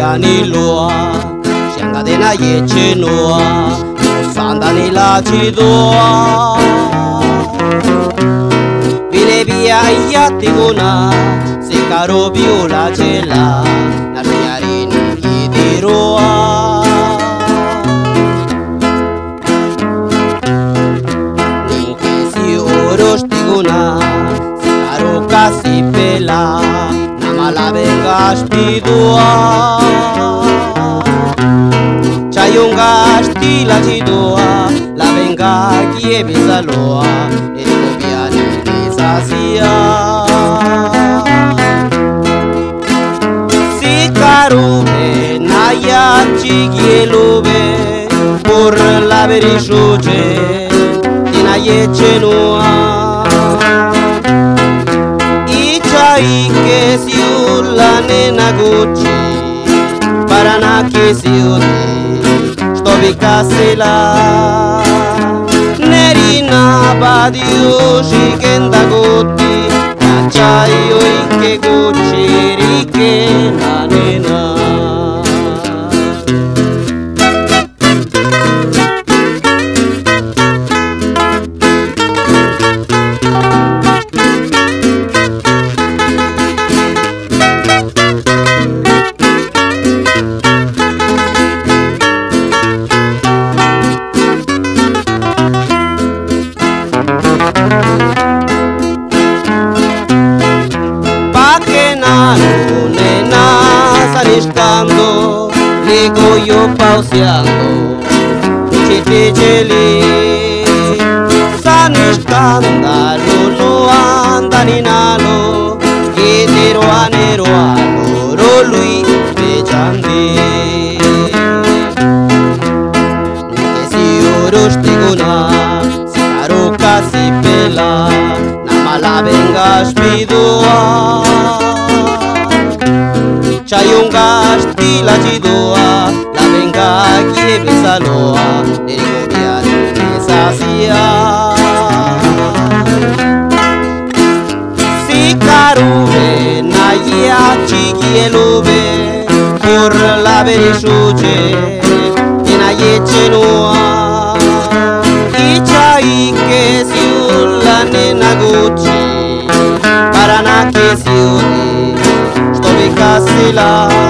niloa Shanga dena yeche noa Osanda ni la chidoa Vine via iatiguna Se caro viola cela Na riarini idiroa Ninke si oros tiguna Se caro casi pela La venga spidua Chayunga stila chidua La venga kie bizaloa Etkobia ni sasia Si karube naya chigielube Por la berishuche Tina yechenua Ike siula nena gucci Parana che siute Sto vicasela Nerina badio Shikenda gutti Acciaio ike gucci Rike la nena Digo yo pauseando Chiticeli San escándalo No anda ni nalo Que tiro a nero a loro lui Bechandi Que si oros tiguna Si caro casi pela Namala venga spidua Chayunga stila chidoa La venga kie besaloa Erikobia ni sasia Si karube na ya chigielube Por la berishuche Tina yechenua Icha ike siula nena gucci Parana che siute Casila